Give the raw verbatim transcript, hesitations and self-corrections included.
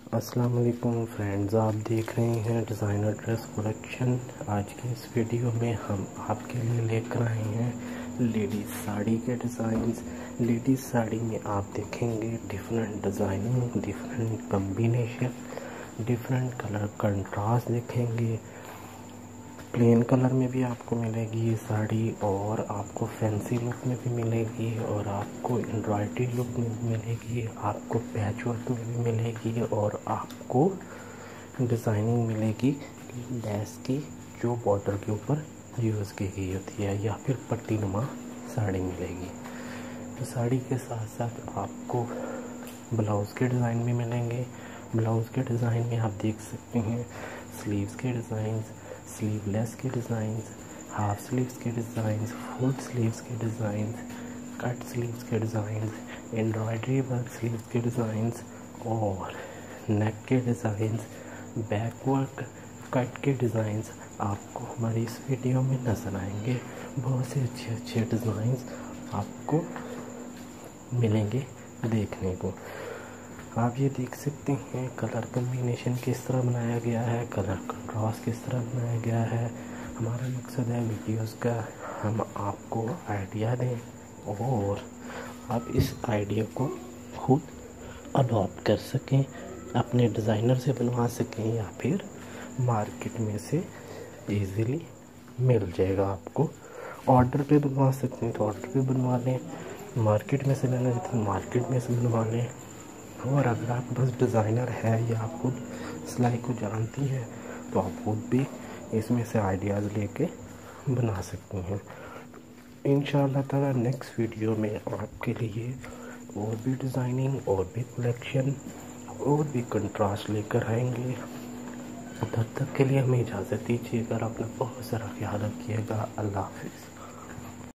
अस्सलाम वालेकुम फ्रेंड्स, आप देख रहे हैं डिज़ाइनर ड्रेस कलेक्शन। आज की इस वीडियो में हम आपके लिए लेकर आए हैं लेडीज़ साड़ी के डिज़ाइंस। लेडीज़ साड़ी में आप देखेंगे different designing, different combination, different colour contrast देखेंगे। प्लेन कलर में भी आपको मिलेगी ये साड़ी, और आपको फैंसी लुक में भी मिलेगी, और आपको एम्ब्रॉयडरी लुक में भी मिलेगी, आपको पैच वर्क में भी मिलेगी, और आपको डिज़ाइनिंग मिलेगी लेस की, जो बॉर्डर के ऊपर यूज़ की गई होती है, या फिर पट्टीनुमा साड़ी मिलेगी। तो साड़ी के साथ साथ आपको ब्लाउज़ के डिज़ाइन भी मिलेंगे। ब्लाउज़ के डिज़ाइन में आप देख सकते हैं स्लीव्स के डिज़ाइंस, स्लीवलेस के डिज़ाइंस, हाफ स्लीव्स के डिज़ाइंस, फुल स्लीव्स के डिज़ाइंस, कट स्लीव्स के डिज़ाइंस, एम्ब्रॉयडरी वर्क स्लीव्स के डिज़ाइंस, और नेक के डिज़ाइंस, बैक वर्क कट के डिज़ाइंस आपको हमारी इस वीडियो में नज़र आएंगे। बहुत से अच्छे अच्छे डिज़ाइंस आपको मिलेंगे देखने को। आप ये देख सकते हैं कलर कम्बिनेशन किस तरह बनाया गया है, कलर कंट्रास्ट किस तरह बनाया गया है। हमारा मकसद है वीडियोस का हम आपको आइडिया दें, और आप इस आइडिया को खुद अडॉप्ट कर सकें, अपने डिज़ाइनर से बनवा सकें, या फिर मार्केट में से इजीली मिल जाएगा। आपको ऑर्डर पे बनवा सकते हैं तो ऑर्डर पे बनवा लें, मार्केट में से लेना है तो मार्केट में से बनवा लें। और अगर आपके पास डिज़ाइनर है या आप खुद सिलाई को जानती हैं तो आप खुद भी इसमें से आइडियाज़ लेके बना सकती हैं। इंशाअल्लाह ताला नेक्स्ट वीडियो में आपके लिए और भी डिज़ाइनिंग, और भी कलेक्शन, और भी कंट्रास्ट लेकर आएंगे। तब तक के लिए हमें इजाज़त दीजिएगा। अपना बहुत सारा ख्याल रखिएगा। अल्लाह हाफिज़।